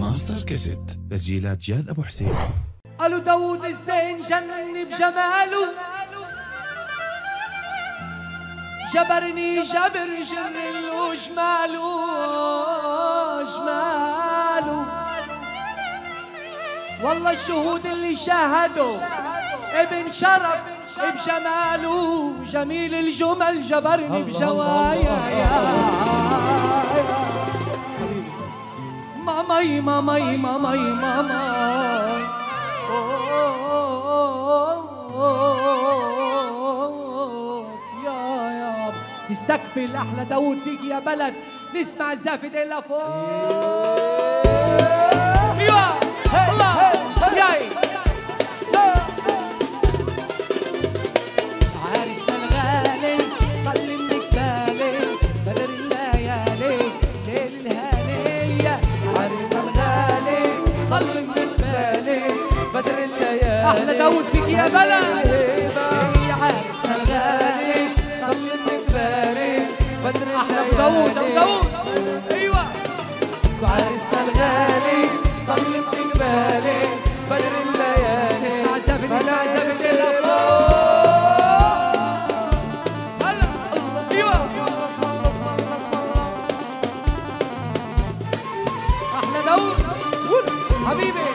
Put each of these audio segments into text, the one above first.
ماستر كاسيت تسجيلات جاد ابو حسين. قالوا داود الزين جنني بجماله، جبرني جبر جر جماله جماله. والله الشهود اللي شاهدوا ابن شرف بجماله، جميل الجمل جبرني بجوايا. ماماي ماماي ماماي ماماي يا يستقبل احلى داود فيك يا بلد. نسمع الزافت الا فوق. ايوه الله جاي عريسنا الغالي طل من جبالي بدر الليالي ليل الهنيه. عريسنا الغالي طل من جبالي بدر الليالي. احلى داود فيك يا بلد. عريسنا الغالي طل من جبالي بدر احلى داود داود. ايوه عريسنا الغالي طل من جبالي بدر الليالي. اسمع زفت اسمع زفت الا فوق. هلا ايوه احلى داود حبيبي.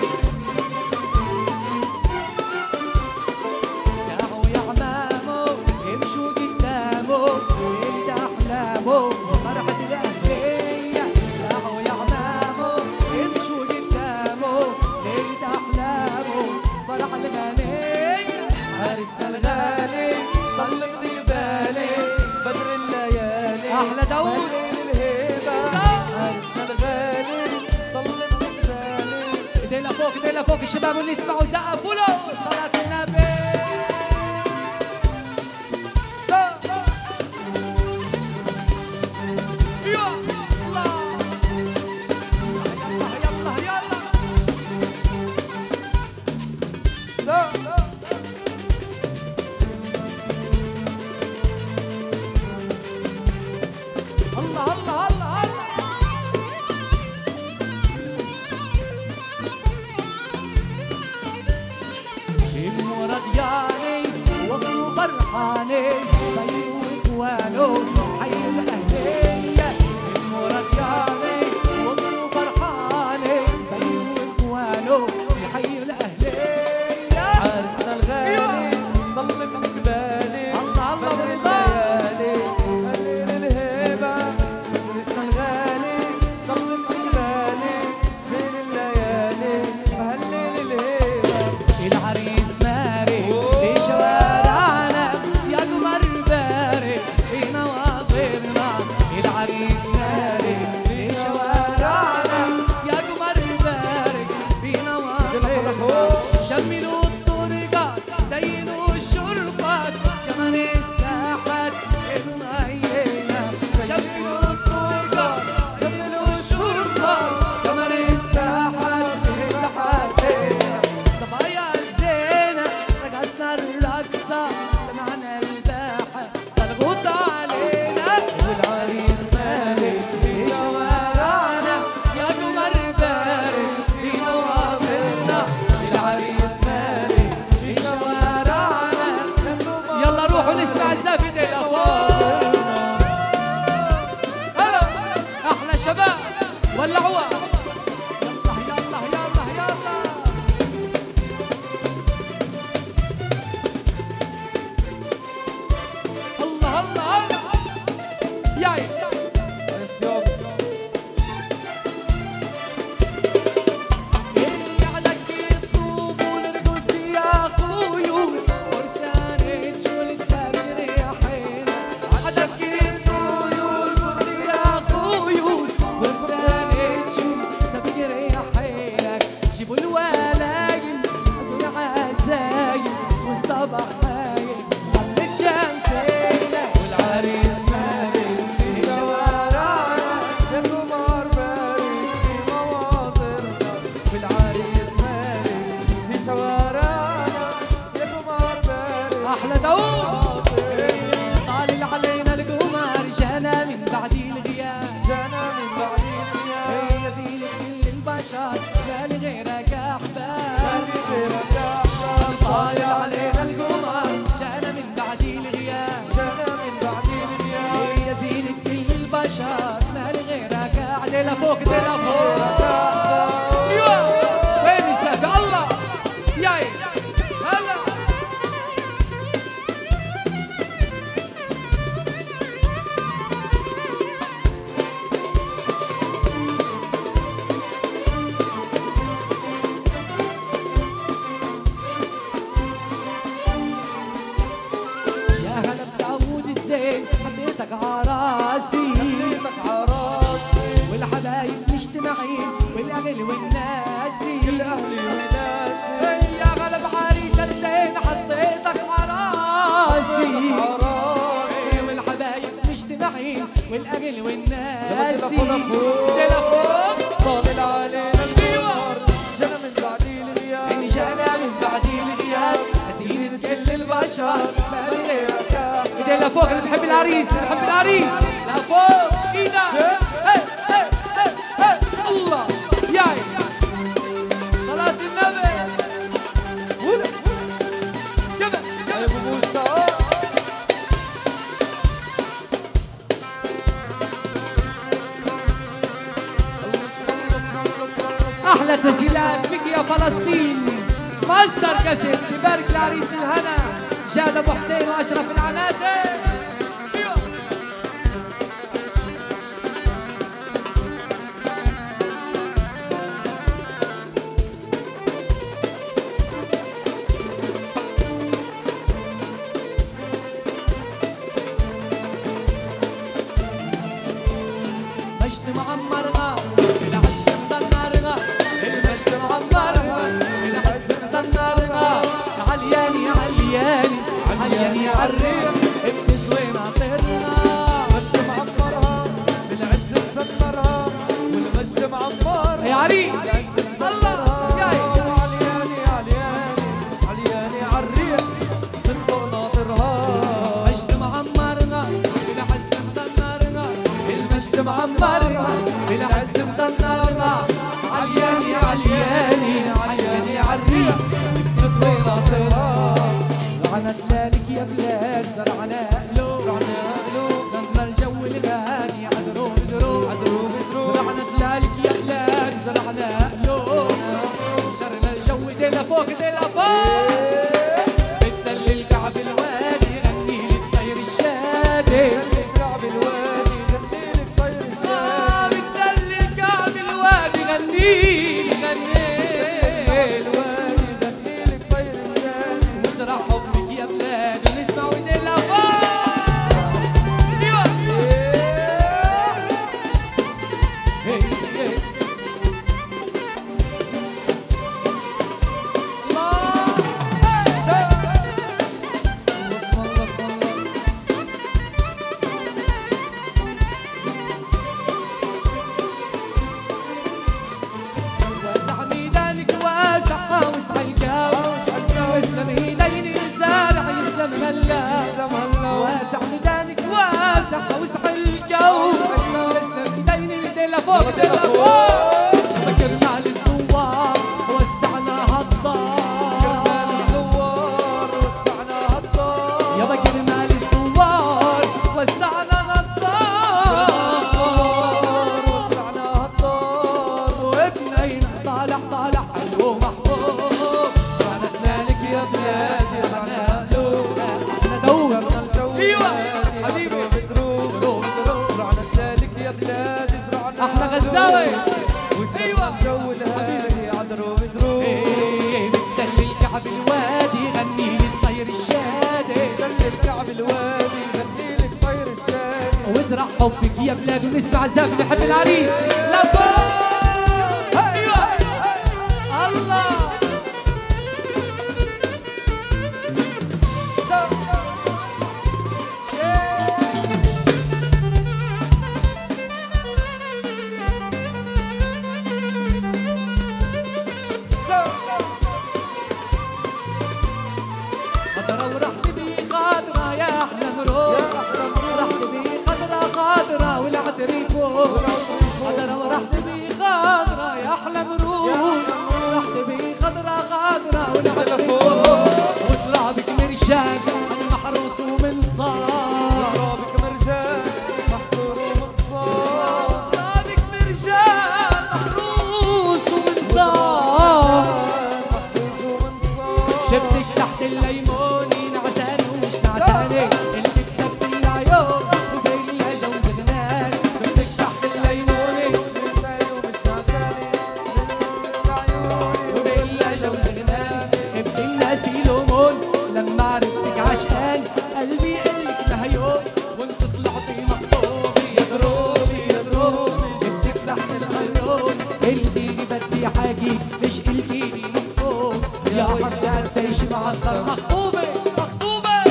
ياهو يا عمامو يمشوا قدامه انت احلامه فرحة الاهلية. ياهو يا عمامو يمشوا قدامه انت احلامه فرحة الغنية. عريسنا الغالي طل من بالي بدر الليالي. احلى داود عريسنا الغالي طل من بالي. ايدينا فوق ايدينا فوق الشباب اللي يسمعوا زقفوا له صلاة النبي. فرحاني بيو اخوانه حي الاهليه. المرضياني وابنه فرحاني بيو اخوانه حي الاهليه. عرسنا الغالي ضل من جبالي الله الله بالليالي هليل الهيبه. عرسنا الغالي ضل من جبالي بين الليالي هليل الهيبه. العريس ماري في شوارعنا يا قمر بارك في نواظرنا. العريس ماري في شوارعنا يا قمر بارك في نواظرنا. جملوا الطرقات زينوا الشرفات كمان الساحات المهيئة. جملوا الطرقات جملوا الشرفات كمان الساحات الساحات. صبايا الزينة رقصنا الرقصة سمعنا الباحة صلغوط علينا. والعريس مالك في شوارعنا يا قمر بارك في نواظرنا. العريس مالك في شوارعنا. يلا روحوا نسمع الزفت الا فوق. هلا احلى شباب ولعوها. يلا يلا يلا يلا الله الله الله ياي. عليك الطوب ونرقص يا خيول فرسان الجول تسابق ريحينا. عليك الطوب ونرقص يا خيول فرسان الجول تسابق ريحينا. جيبوا الولايم هدوا العزايم والصباح هايم حلت شمسينا. والعريس مالك في شوارعنا يا قمر بارك في مواظرنا. والعريس مالك في شوارعنا يا قمر بارك. احلى داود طالع علينا القمر جانا من بعد الغياب. جانا من بعد الغياب. يا زين كل البشر فوق ايدينا فوق. ايوه وين السقف الله ياي هلا. حطيتك عراسي والحبايب مجتمعين والاهل والناسي يا غلب عريس الزين حطيتك عراسي والحبايب مجتمعين والاهل والناسي. تلفون طالع علينا النور جانا من بعد الغياب إن جانا من بعد الغياب أسير كل البشر ما بنركب. ايدينا فوق اللي بحب العريس اللي بحب العريس لا فوق ايدك. الله ياي صلاة النبي كذا يا ابو موسى. احلى تسجيلات بك يا فلسطين مصدر كسر تبارك العريس الهنا جاد ابو حسين واشرف العناتي. مجد معمرها العز مزنرها المجد معمرها العز مزنرها. علياني علياني علياني عالريح ابن زوينة طيرها. مجد معمرها بالعز مزمرها والمجد معمرها يا عريس الله جاي. علياني علياني علياني عالريح تسبق ناطرها. مجد معمرها العز مزنرها المجد معمرها العز مزنرها. علياني علياني علياني عالريح ابن زوينة طيرها. لعنت لك يا بلاد زرعنا قلوب لما الجو الغالي عدرو بدرو. لعنت لك يا بلاد زرعنا قلوب شرنا الجو ايدينا فوق ايدينا فوق. بتدلل كعب الوادي غني لي الطير الشادي. كعب الوادي غني لك طير الشادي. بتدلل كعب الوادي غني الوادي غني لك طير الشادي. وازرع حبك يا بلاد ونسمع ايدينا فوق. ايوه هي هي واسع ميدانك واسع واسع الجو يسلم ايدين الزارع يسلم هلا. واسع ميدانك واسع واسع الجو يسلم ايدين ايدينا فوق ايدينا فوق. فكرنا للزوار وسعنا هالدار يا بكرنا للزوار وسعنا هالدار. وابنينا طالع طالع حلو محبوب. رعنتنا لك يا بلادي رعنتنا قلوب احنا دور. ايوه حبيبي بدرو احلى غزاوي. ايوه جو الهادي عدرو بدرو. بتدلل كعب الوادي غني لي الطير الشادي. دلل كعب الوادي غني لك طير الشادي. وازرع حبك يا بلاد ونسمع زاف نحب العريس لفوق. ايوه الله خضرة ورحت بي خضرة يا أحلى مرور. رحت بي خضرة خضرة والعطري فوق. خضرة ورحت بي خضرة يا أحلى مرور. رحت بي خضرة خضرة والعطري فوق. وترابك مرجان محروس ومنصار. ترابك مرجان محصور ومنصار. ترابك مرجان مخطوبة مخطوبة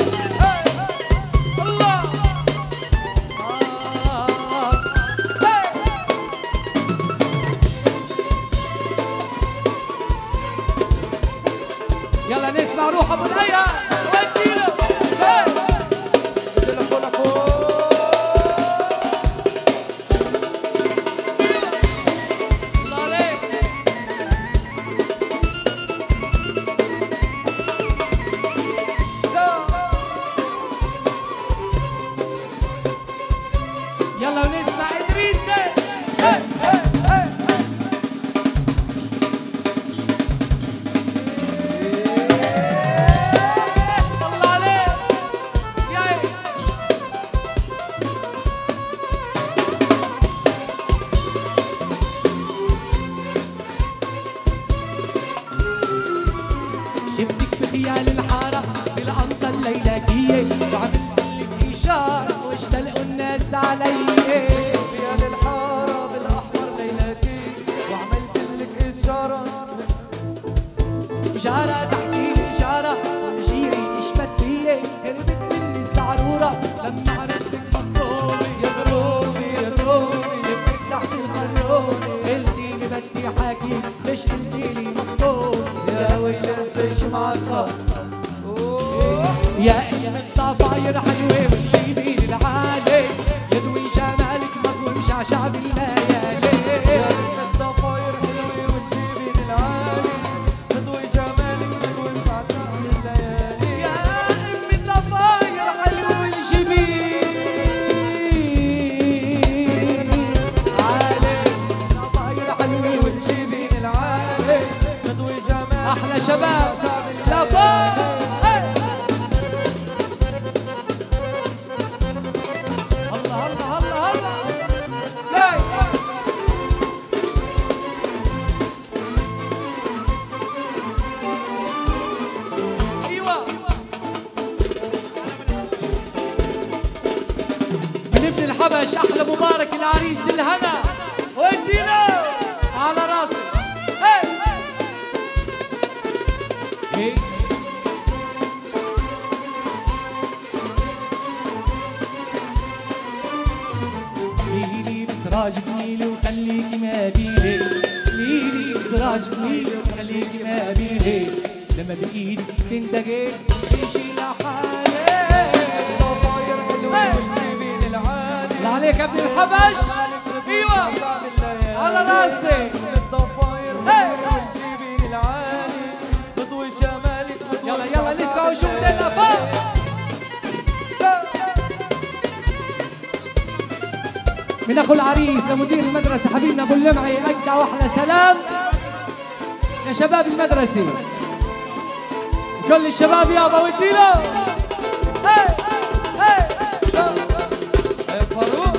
الله يلا نسمع روح ابو الهيا وديله الله عليك يلا ونسمع ادريسه الله عليك يا شفتك بخيال الحارة بالقمطة الليلاتية وعملت لك إشارة واشتلقوا الناس علي خيال الحارة بالأحمر ليلتي وعملت لك إشارة تحكي لي إشارة جيري اشبت فيي هربت مني الزعرورة لما عرفتك مخطوبة يا غروبي يا غروبي لفت تحت الخروبة قلتيلي بدي حاكي ليش قلتيلي مخطوبة يا ويلي ليش معطل يا ام الضفاير حلوه وتجيبي لي العالي يدوي جمالك مضوي مشعشع بالليالي يا ام الضفاير حلوة وتجيبي للعالي تضوي جمالك تضوي مشعشع بالليالي يا ام الضفاير حلوه وتجيبي عالي الضفاير حلوه وتجيبي لي العالي تضوي جمالك احلى شباب لا فوق الله الله الله الله ساي ايوه من ابن الحبش احلى مبارك العريس الهنا ودينا على راسي هي ليلي بسراجك ميلي وخليكي مابيلي ليلي بسراجك ميلي وخليكي مابيلي لما بايدك تندقي تمشي لحالي الضفاير حلوة وتجيبي للعالي الله عليك يا ابن الحبش ايوه على راسي الضفاير حلوة وتجيبي للعالي تضوي جمالك يلا يلا نسمع وشوف بدنا فوق من اخو العريس لمدير المدرسه حبيبنا ابو اللمعي اجدع واحلى سلام يا شباب المدرسه كل الشباب يابا وديله فاروق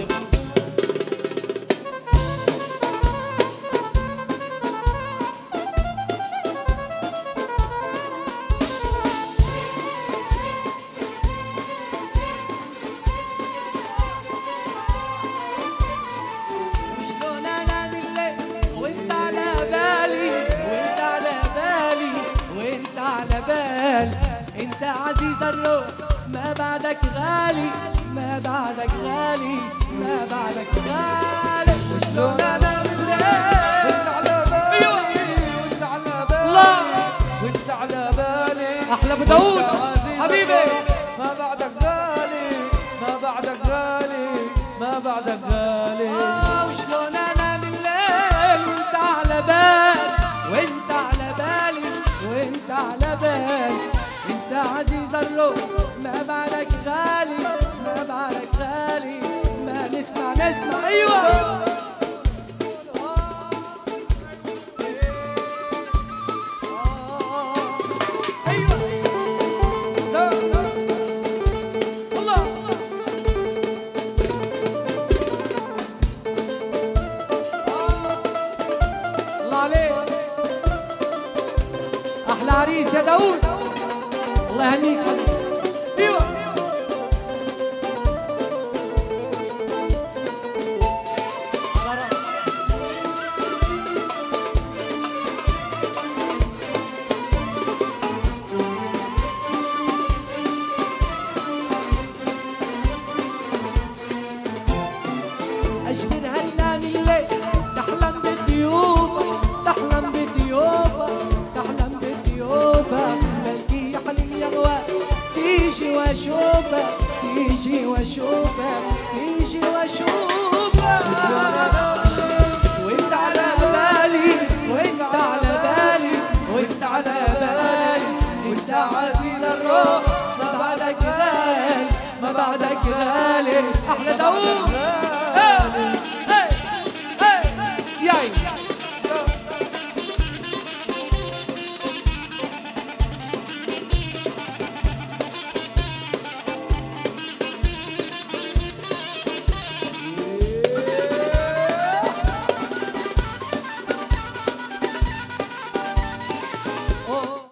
شلون انام الليل وانت على بالي وانت على بالي وانت على بالي انت عزيز الروح ما بعدك غالي ما بعدك غالي ما بعدك غالي شلون انام الليل وانت على بالي ايوه وانت على بالي الله وانت على بالي احلى ابو داوود حبيبي ما بعدك غالي ما بعدك غالي ما بعدك غالي وشلون انام الليل وانت على بالي وانت على بالي وانت على بالي انت عزيز الروح ما بعدك غالي ما بعدك غالي ما نسمع ايوه احلى عريس يا داوود الله يهنيك حبيبي ايوه على رأسي واشوفك، يجي واشوفك، يجي واشوفك.